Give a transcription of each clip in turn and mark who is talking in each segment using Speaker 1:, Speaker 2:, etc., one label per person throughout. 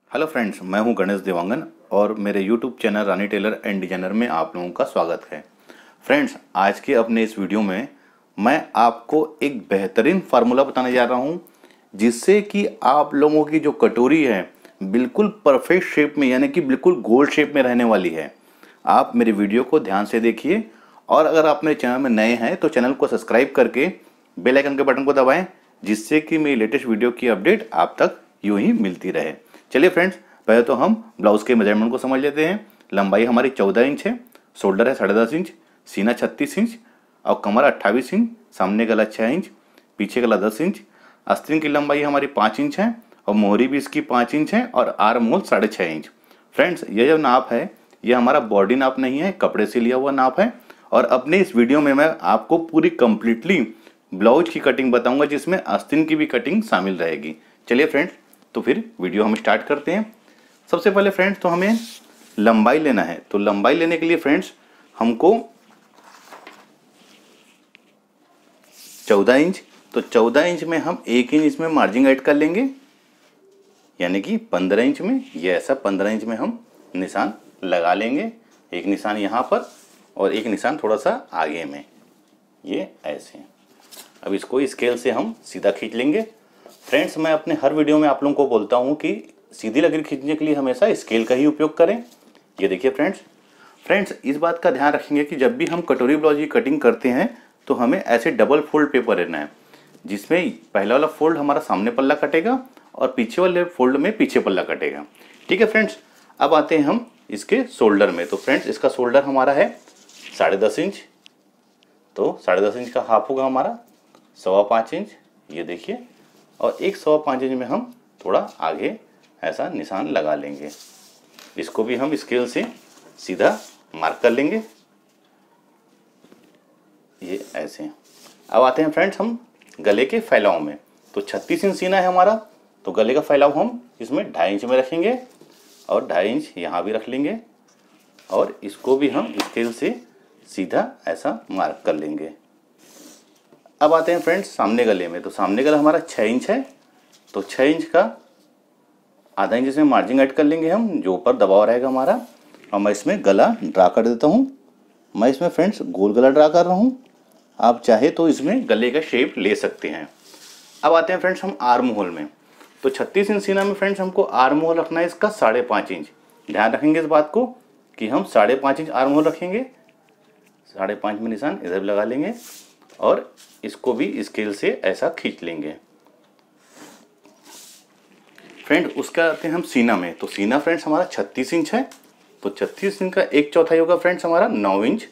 Speaker 1: Hello friends, मैं हूं गणेश देवांगन और मेरे YouTube channel Rani tailor and designer में आप लोगों का स्वागत है। फ्रेंड्स, आज के अपने इस वीडियो में मैं आपको एक बेहतरीन फार्मूला बताने जा रहा हूं जिससे कि आप लोगों की जो कटोरी है बिल्कुल परफेक्ट शेप में यानी कि बिल्कुल गोल शेप में रहने वाली है। आप मेरे वीडियो को ध्यान से देखिए और अगर आप मेरे चैनल में नए हैं तो चैनल को सब्सक्राइब करके बेल आइकन के बटन को दबाएं जिससे कि मेरी लेटेस्ट वीडियो की अपडेट आप तक यूं ही मिलती रहे। चलिए फ्रेंड्स, पहले तो हम ब्लाउज के मेजरमेंट को समझ लेते हैं। लंबाई हमारी 14 इंच है, शोल्डर है 10.5 इंच, सीना 36 इंच और कमर 28 इंच, सामने गला 6 इंच, पीछे गला 10 इंच। आस्तीन की लंबाई हमारी 5 इंच है और मोहरी भी इसकी 5 इंच है और आर्म होल 6.5 इंच। फ्रेंड्स, ये जो नाप है ये हमारा बॉडी नाप नहीं है, कपड़े से लिया हुआ नाप है। और अपने इस वीडियो में मैं आपको पूरी कंप्लीटली ब्लाउज की कटिंग बताऊंगा जिसमें आस्तीन की भी कटिंग शामिल रहेगी। चलिए फ्रेंड्स, तो फिर वीडियो हम स्टार्ट करते हैं। सबसे पहले फ्रेंड्स तो हमें लंबाई लेना है, तो लंबाई लेने के लिए फ्रेंड्स हमको 14 इंच, तो 14 इंच में हम 1 इंच इसमें मार्जिन ऐड कर लेंगे यानी कि 15 इंच में ये ऐसा 15 इंच में हम निशान लगा लेंगे। एक निशान यहाँ पर और एक निशान थोड़ा सा आगे में, ये ऐसे। अब इसको स्केल से हम सीधा खींच लेंगे। फ्रेंड्स, मैं अपने हर वीडियो में आप लोगों को बोलता हूँ कि सीधी लकीर खींचने के लिए हमेशा स्केल का ही उपयोग करें। ये देखिए फ्रेंड्स इस बात का ध्यान रखेंगे कि जब भी हम कटोरी ब्लाउज की कटिंग करते हैं तो हमें ऐसे डबल फोल्ड पेपर लेना है जिसमें पहला वाला फोल्ड हमारा सामने पल्ला कटेगा और पीछे वाले फोल्ड में पीछे पल्ला कटेगा। ठीक है फ्रेंड्स, अब आते हैं हम इसके शोल्डर में। तो फ्रेंड्स इसका शोल्डर हमारा है 10.5 इंच, तो 10.5 इंच का हाफ होगा हमारा 5.25 इंच, ये देखिए। और एक 5.25 इंच में हम थोड़ा आगे ऐसा निशान लगा लेंगे। इसको भी हम स्केल से सीधा मार्क कर लेंगे, ये ऐसे। अब आते हैं फ्रेंड्स हम गले के फैलाव में। तो 36 इंच सीना है हमारा, तो गले का फैलाव हम इसमें 2.5 इंच में रखेंगे और 2.5 इंच यहाँ भी रख लेंगे और इसको भी हम स्केल से सीधा ऐसा मार्क कर लेंगे। अब आते हैं फ्रेंड्स सामने गले में। तो सामने गला हमारा 6 इंच है, तो 6 इंच का आधा इंच इसमें मार्जिन ऐड कर लेंगे हम, जो ऊपर दबाव रहेगा हमारा। और मैं इसमें गला ड्रा कर देता हूँ। मैं इसमें फ्रेंड्स गोल गला ड्रा कर रहा हूँ, आप चाहे तो इसमें गले का शेप ले सकते हैं। अब आते हैं फ्रेंड्स हम आर्म होल में। तो 36 इंच सीना में फ्रेंड्स हमको आर्म होल रखना है इसका 5.5 इंच। ध्यान रखेंगे इस बात को कि हम 5.5 इंच आर्म होल रखेंगे। 5.5 में निशान इधर लगा लेंगे और इसको भी स्केल से ऐसा खींच लेंगे। फ्रेंड उसका आते हैं हम सीना में। तो सीना फ्रेंड्स हमारा 36 इंच है, तो 36 इंच का 1/4 होगा फ्रेंड्स हमारा 9 इंच,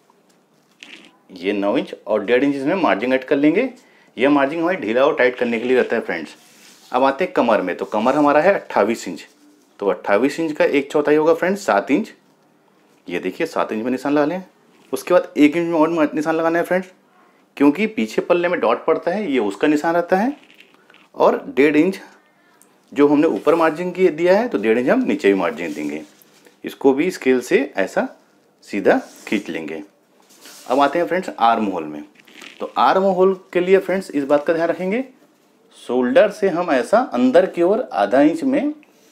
Speaker 1: ये 9 इंच और 1.5 इंच इसमें मार्जिन ऐड कर लेंगे। यह मार्जिन हमारे ढीला और टाइट करने के लिए रहता है फ्रेंड्स। अब आते हैं कमर में। तो कमर हमारा है 28 इंच, तो 28 इंच का 1/4 होगा फ्रेंड्स 7 इंच, ये देखिए 7 इंच में निशान लगा लें। उसके बाद 1 इंच में और निशान लगाना है फ्रेंड्स, क्योंकि पीछे पल्ले में डॉट पड़ता है, ये उसका निशान रहता है। और 1.5 इंच जो हमने ऊपर मार्जिन की दिया है, तो 1.5 इंच हम नीचे भी मार्जिन देंगे। इसको भी स्केल से ऐसा सीधा खींच लेंगे। अब आते हैं फ्रेंड्स आर्म होल में। तो आर्म होल के लिए फ्रेंड्स इस बात का ध्यान रखेंगे, शोल्डर से हम ऐसा अंदर की ओर आधा इंच में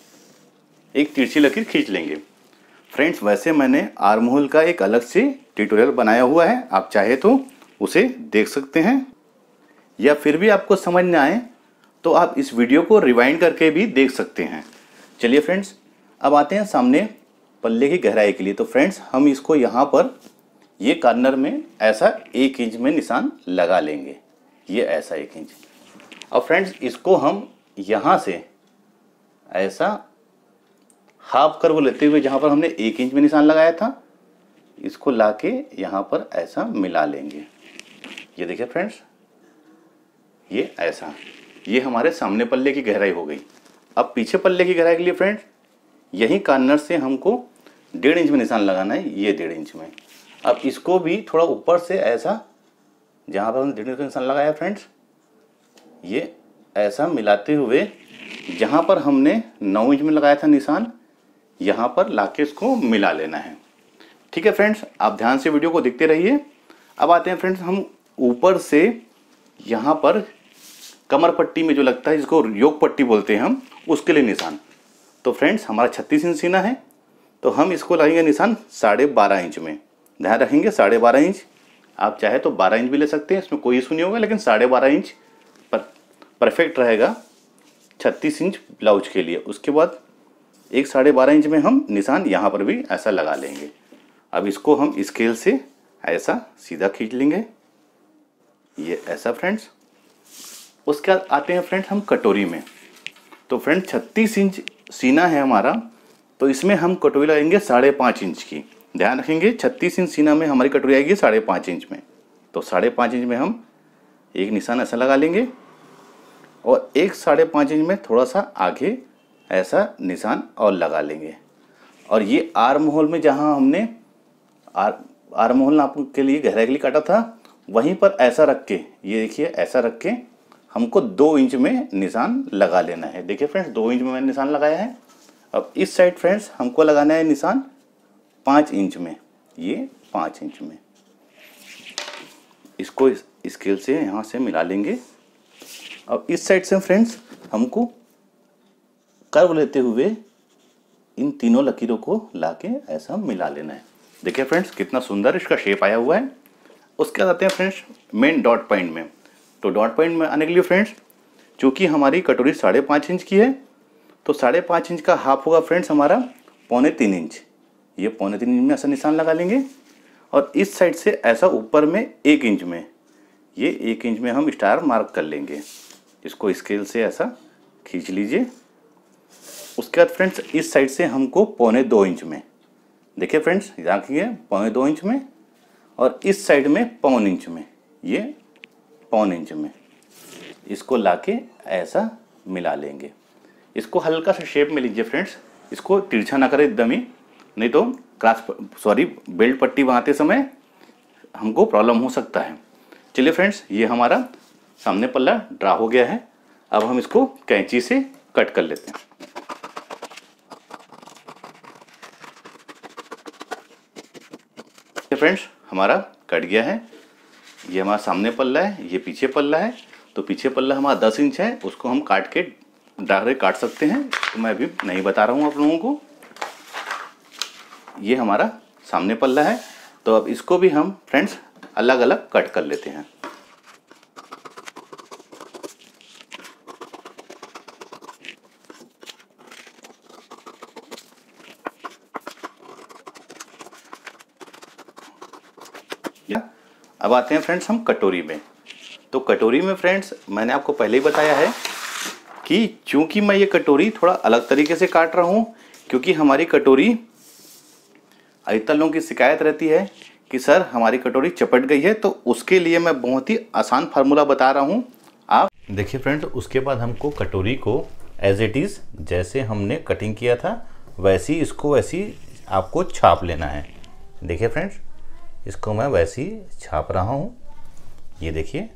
Speaker 1: एक तिरछी लकीर खींच लेंगे। फ्रेंड्स वैसे मैंने आर्म होल का एक अलग से ट्यूटोरियल बनाया हुआ है, आप चाहे तो उसे देख सकते हैं, या फिर भी आपको समझ ना आए तो आप इस वीडियो को रिवाइंड करके भी देख सकते हैं। चलिए फ्रेंड्स, अब आते हैं सामने पल्ले की गहराई के लिए। तो फ्रेंड्स हम इसको यहाँ पर ये कॉर्नर में ऐसा 1 इंच में निशान लगा लेंगे, ये ऐसा 1 इंच। और फ्रेंड्स इसको हम यहाँ से ऐसा हाफ कर्व लेते हुए जहाँ पर हमने 1 इंच में निशान लगाया था, इसको लाके यहाँ पर ऐसा मिला लेंगे। ये देखिए फ्रेंड्स, ये ऐसा, ये हमारे सामने पल्ले की गहराई हो गई। अब पीछे पल्ले की गहराई के लिए फ्रेंड्स यही कॉर्नर से हमको 1.5 इंच में निशान लगाना है, ये 1.5 इंच में। अब इसको भी थोड़ा ऊपर से ऐसा, जहाँ पर हमने 1.5 इंच का निशान लगाया फ्रेंड्स, ये ऐसा मिलाते हुए जहाँ पर हमने 9 इंच में लगाया था निशान, यहाँ पर लाके इसको मिला लेना है। ठीक है फ्रेंड्स, आप ध्यान से वीडियो को देखते रहिए। अब आते हैं फ्रेंड्स हम ऊपर से यहाँ पर कमर पट्टी में जो लगता है, जिसको योग पट्टी बोलते हैं हम, उसके लिए निशान। तो फ्रेंड्स हमारा 36 इंच सीना है, तो हम इसको लगाएंगे निशान 12.5 इंच में। ध्यान रखेंगे 12.5 इंच, आप चाहे तो 12 इंच भी ले सकते हैं, इसमें कोई इशू नहीं होगा, लेकिन 12.5 इंच परफेक्ट रहेगा 36 इंच ब्लाउज के लिए। उसके बाद एक 12.5 इंच में हम निशान यहाँ पर भी ऐसा लगा लेंगे। अब इसको हम स्केल से ऐसा सीधा खींच लेंगे, ये ऐसा फ्रेंड्स। उसके बाद आते हैं फ्रेंड्स हम कटोरी में। तो फ्रेंड 36 इंच सीना है हमारा, तो इसमें हम कटोरी लगाएंगे 5.5 इंच की। ध्यान रखेंगे 36 इंच सीना में हमारी कटोरी आएगी 5.5 इंच में। तो 5.5 इंच में हम एक निशान ऐसा लगा लेंगे और एक 5.5 इंच में थोड़ा सा आगे ऐसा निशान और लगा लेंगे। और ये आर्म होल में जहाँ हमने आर्म होल नाप के लिए गहराई के लिए काटा था, वहीं पर ऐसा रख के, ये देखिए ऐसा रख के हमको 2 इंच में निशान लगा लेना है। देखिए फ्रेंड्स 2 इंच में मैंने निशान लगाया है। अब इस साइड फ्रेंड्स हमको लगाना है निशान 5 इंच में, ये 5 इंच में। इसको स्केल से यहाँ से मिला लेंगे। अब इस साइड से फ्रेंड्स हमको कर्व लेते हुए इन तीनों लकीरों को लाके ऐसा मिला लेना है। देखिए फ्रेंड्स कितना सुंदर इसका शेप आया हुआ है। उसके बाद आते हैं फ्रेंड्स मेन डॉट पॉइंट में। तो डॉट पॉइंट में आने के लिए फ्रेंड्स, चूँकि हमारी कटोरी 5.5 इंच की है, तो 5.5 इंच का हाफ होगा फ्रेंड्स हमारा 3.25 इंच। ये 3.25 इंच में ऐसा निशान लगा लेंगे और इस साइड से ऐसा ऊपर में 1 इंच में, ये 1 इंच में हम स्टार मार्क कर लेंगे। इसको स्केल से ऐसा खींच लीजिए। उसके बाद फ्रेंड्स इस साइड से हमको 2.25 इंच में, देखिए फ्रेंड्स रखिए 2.25 इंच में, और इस साइड में 1.25 इंच में, ये 1.25 इंच में इसको लाके ऐसा मिला लेंगे। इसको हल्का सा शेप में लीजिए फ्रेंड्स, इसको तिरछा ना करें एकदम ही, नहीं तो बेल्ट पट्टी बनाते समय हमको प्रॉब्लम हो सकता है। चलिए फ्रेंड्स ये हमारा सामने पल्ला ड्रा हो गया है। अब हम इसको कैंची से कट कर लेते हैं। फ्रेंड्स हमारा कट गया है। ये हमारा सामने पल्ला है, ये पीछे पल्ला है। तो पीछे पल्ला हमारा 10 इंच है, उसको हम काट के डायरेक्ट काट सकते हैं, तो मैं अभी नहीं बता रहा हूँ आप लोगों को। ये हमारा सामने पल्ला है, तो अब इसको भी हम फ्रेंड्स अलग अलग कट कर लेते हैं। अब आते हैं फ्रेंड्स हम कटोरी में। तो कटोरी में फ्रेंड्स मैंने आपको पहले ही बताया है कि चूंकि मैं ये कटोरी थोड़ा अलग तरीके से काट रहा हूँ, क्योंकि हमारी कटोरी अधिकतर लोगों की शिकायत रहती है कि सर हमारी कटोरी चपट गई है। तो उसके लिए मैं बहुत ही आसान फार्मूला बता रहा हूँ। आप देखिए फ्रेंड्स, उसके बाद हमको कटोरी को एज इट इज़ जैसे हमने कटिंग किया था वैसी इसको वैसी आपको छाप लेना है। देखिए फ्रेंड्स इसको मैं वैसे ही छाप रहा हूँ, ये देखिए।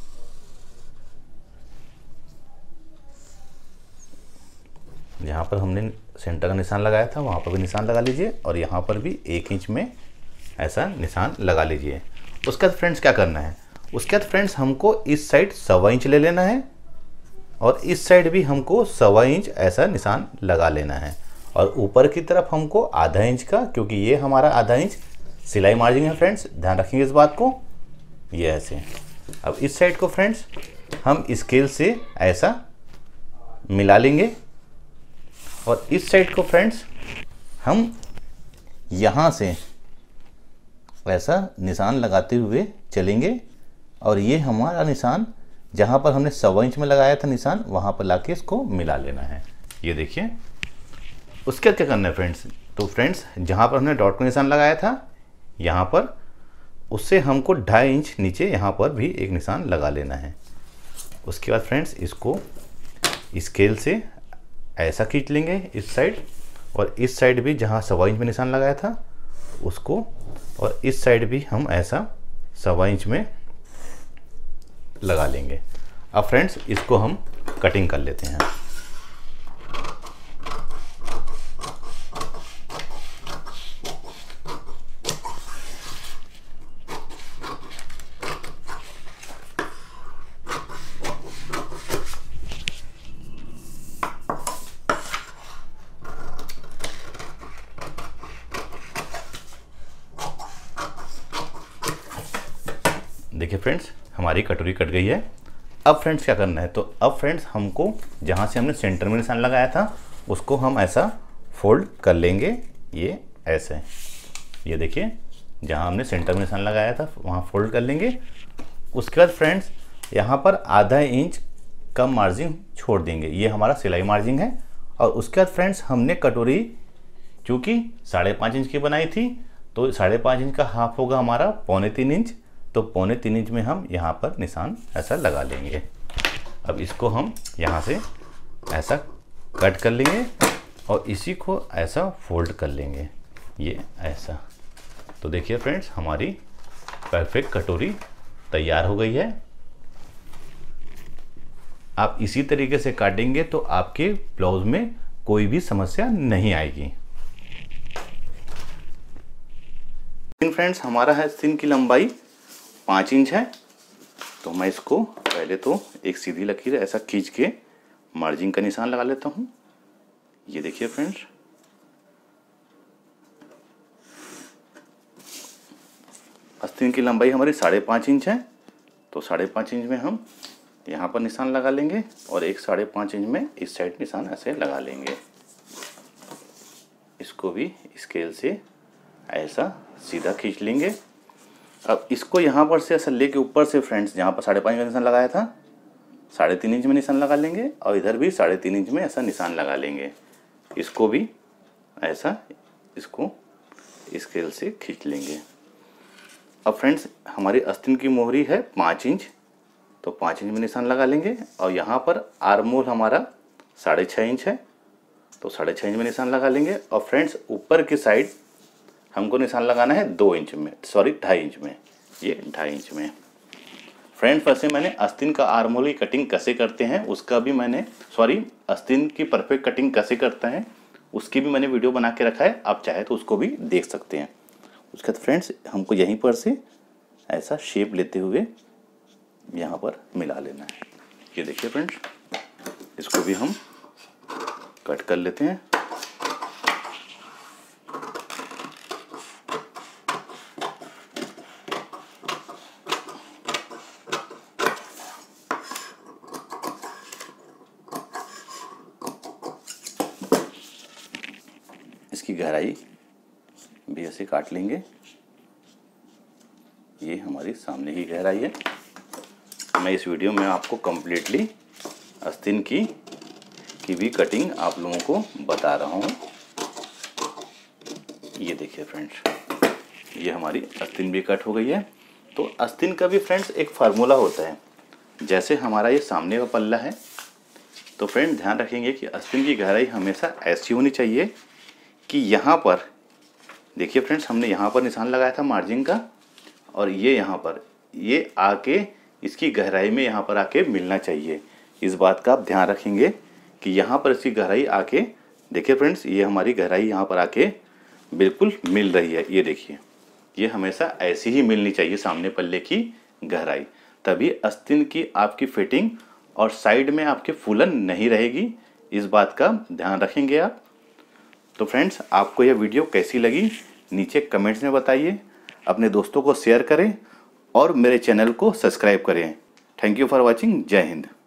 Speaker 1: जहाँ पर हमने सेंटर का निशान लगाया था वहाँ पर भी निशान लगा लीजिए, और यहाँ पर भी 1 इंच में ऐसा निशान लगा लीजिए। उसके बाद फ्रेंड्स क्या करना है, उसके बाद फ्रेंड्स हमको इस साइड 1.25 इंच ले लेना है, और इस साइड भी हमको 1.25 इंच ऐसा निशान लगा लेना है। और ऊपर की तरफ हमको आधा इंच का, क्योंकि ये हमारा आधा इंच सिलाई मार्जिन है फ्रेंड्स, ध्यान रखेंगे इस बात को। ये ऐसे। अब इस साइड को फ्रेंड्स हम स्केल से ऐसा मिला लेंगे, और इस साइड को फ्रेंड्स हम यहाँ से ऐसा निशान लगाते हुए चलेंगे, और ये हमारा निशान जहाँ पर हमने 1.25 इंच में लगाया था निशान, वहाँ पर लाके इसको मिला लेना है। ये देखिए। उसके बाद क्या करना है फ्रेंड्स, तो फ्रेंड्स जहाँ पर हमने डॉट का निशान लगाया था यहाँ पर, उससे हमको 2.5 इंच नीचे यहाँ पर भी एक निशान लगा लेना है। उसके बाद फ्रेंड्स इसको स्केल से ऐसा खींच लेंगे इस साइड, और इस साइड भी जहाँ 1.25 इंच में निशान लगाया था उसको, और इस साइड भी हम ऐसा 1.25 इंच में लगा लेंगे। अब फ्रेंड्स इसको हम कटिंग कर लेते हैं। देखिए फ्रेंड्स हमारी कटोरी कट गई है। अब फ्रेंड्स क्या करना है, तो अब फ्रेंड्स हमको जहाँ से हमने सेंटर में निशान लगाया था उसको हम ऐसा फोल्ड कर लेंगे, ये ऐसे, ये देखिए जहाँ हमने सेंटर में निशान लगाया था वहाँ फोल्ड कर लेंगे। उसके बाद फ्रेंड्स यहाँ पर आधा इंच कम मार्जिन छोड़ देंगे, ये हमारा सिलाई मार्जिन है। और उसके बाद फ्रेंड्स हमने कटोरी चूँकि 5.5 इंच की बनाई थी तो 5.5 इंच का हाफ होगा हमारा 3.25 इंच, तो 3.25 इंच में हम यहाँ पर निशान ऐसा लगा लेंगे। अब इसको हम यहाँ से ऐसा कट कर लेंगे और इसी को ऐसा फोल्ड कर लेंगे, ये ऐसा। तो देखिए फ्रेंड्स हमारी परफेक्ट कटोरी तैयार हो गई है। आप इसी तरीके से काटेंगे तो आपके ब्लाउज में कोई भी समस्या नहीं आएगी। फ्रेंड्स हमारा है आस्तीन की लंबाई 5 इंच है, तो मैं इसको पहले तो एक सीधी लकीर ऐसा खींच के मार्जिन का निशान लगा लेता हूँ। ये देखिए फ्रेंड्स आस्तीन की लंबाई हमारी 5.5 इंच है, तो 5.5 इंच में हम यहाँ पर निशान लगा लेंगे और एक 5.5 इंच में इस साइड निशान ऐसे लगा लेंगे। इसको भी स्केल से ऐसा सीधा खींच लेंगे। अब इसको यहाँ पर से ऐसा लेके ऊपर से फ्रेंड्स जहाँ पर 5.5 का निशान लगाया था 3.5 इंच में निशान लगा लेंगे और इधर भी 3.5 इंच में ऐसा निशान लगा लेंगे। इसको भी ऐसा इसको स्केल से खींच लेंगे। अब फ्रेंड्स हमारी आस्तीन की मोहरी है 5 इंच, तो 5 इंच में निशान लगा लेंगे और यहाँ पर आर्म होल हमारा 6.5 इंच है, तो 6.5 इंच में निशान लगा लेंगे। और फ्रेंड्स ऊपर की साइड हमको निशान लगाना है 2 इंच में, सॉरी 2.5 इंच में, ये 2.5 इंच में। फ्रेंड्स वैसे मैंने आस्तीन का आर्म होल की कटिंग कैसे करते हैं उसका भी मैंने, सॉरी आस्तीन की परफेक्ट कटिंग कैसे करते हैं उसकी भी मैंने वीडियो बना के रखा है, आप चाहे तो उसको भी देख सकते हैं। उसके बाद फ्रेंड्स हमको यहीं पर से ऐसा शेप लेते हुए यहाँ पर मिला लेना है। ये देखिए फ्रेंड्स इसको भी हम कट कर लेते हैं। इसकी गहराई भी ऐसे काट लेंगे, ये हमारी सामने की गहराई है। मैं इस वीडियो में आपको कम्प्लीटली आस्तीन की भी कटिंग आप लोगों को बता रहा हूँ। ये देखिए फ्रेंड्स ये हमारी आस्तीन भी कट हो गई है। तो आस्तीन का भी फ्रेंड्स एक फार्मूला होता है, जैसे हमारा ये सामने का पल्ला है, तो फ्रेंड ध्यान रखेंगे कि आस्तीन की गहराई हमेशा ऐसी होनी चाहिए कि यहाँ पर देखिए फ्रेंड्स हमने यहाँ पर निशान लगाया था मार्जिन का और ये यहाँ पर ये आके इसकी गहराई में यहाँ पर आके मिलना चाहिए। इस बात का आप ध्यान रखेंगे कि यहाँ पर इसकी गहराई आके, देखिए फ्रेंड्स ये हमारी गहराई यहाँ पर आके बिल्कुल मिल रही है। ये देखिए ये हमेशा ऐसी ही मिलनी चाहिए सामने पल्ले की गहराई, तभी आस्तीन की आपकी फिटिंग और साइड में आपके फूलन नहीं रहेगी। इस बात का ध्यान रखेंगे आप। तो फ्रेंड्स आपको यह वीडियो कैसी लगी नीचे कमेंट्स में बताइए, अपने दोस्तों को शेयर करें और मेरे चैनल को सब्सक्राइब करें। Thank you for watching. जय हिंद।